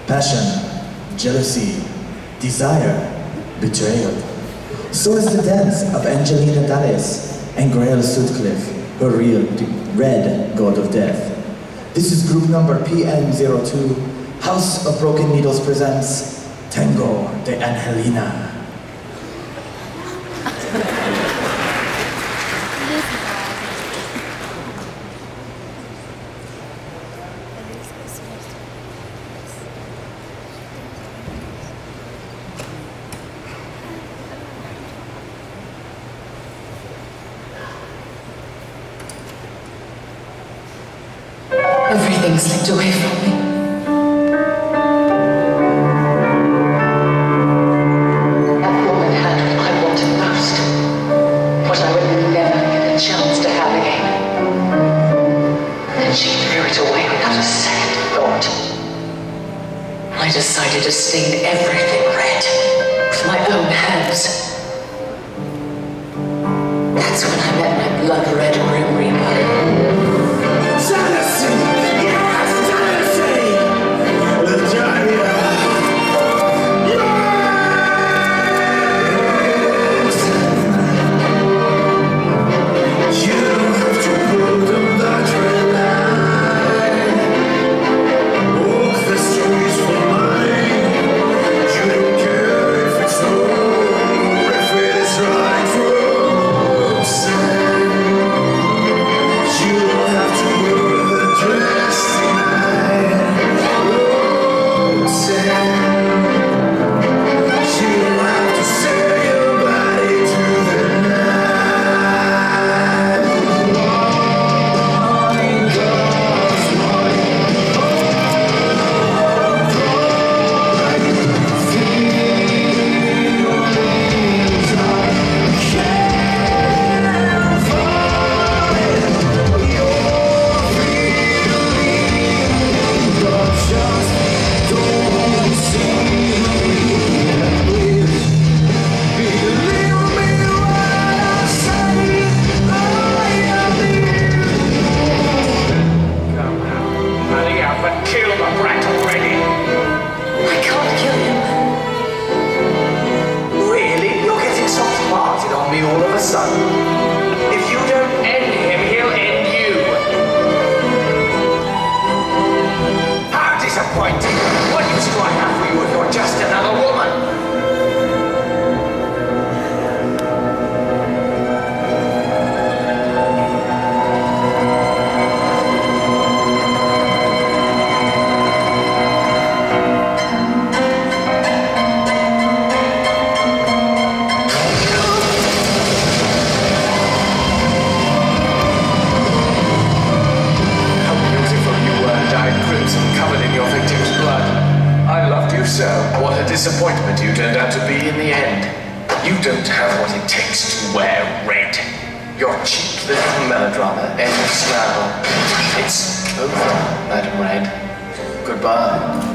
passion, jealousy, desire, betrayal. So is the dance of Angelina Dallas and Grail Sutcliffe, her real red god of death. This is group number PN02. House of Broken Needles presents Tango de Angelina. Everything slipped away from me. That woman had what I wanted most. What I would never get a chance to have again. And she threw it away without a second thought. I decided to stain everything red with my own hands. That's when I met my blood-red Grim Reaper. If you don't end him, he'll end you. How disappointing. What use do I have for you if you're just another woman? So, what a disappointment you turned out to be in the end. You don't have what it takes to wear red. Your cheap little melodrama ends now. It's over, Madam Red. Goodbye.